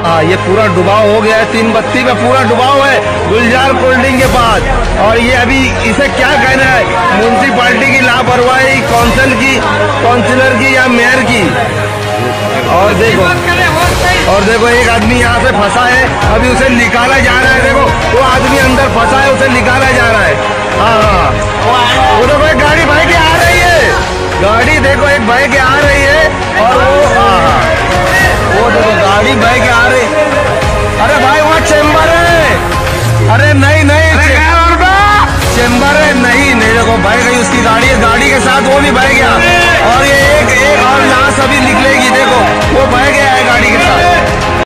ये पूरा डुबाव हो गया है, 3 बत्ती में पूरा डुबाव है गुलजार कोल्ड ड्रिंक के पास। और ये अभी इसे क्या कहना है, म्यूनसिपालिटी की लापरवाही, काउंसिलर की या मेयर की। और देखो एक आदमी यहाँ से फंसा है, अभी उसे निकाला जा रहा है। देखो वो आदमी अंदर फंसा है, उसे निकाला जा रहा है। हाँ, वो देखो एक गाड़ी भाई के आ रही है, गाड़ी देखो एक भाई के आ रही है। और वो देखो गाड़ी भाई के आ रही। अरे भाई वहाँ चेम्बर है, अरे नहीं चेम्बर है, नहीं देखो भाई गई उसकी गाड़ी है, गाड़ी के साथ वो भी बह गया। और ये एक और लाश अभी निकलेगी, देखो वो बह गया है गाड़ी के साथ।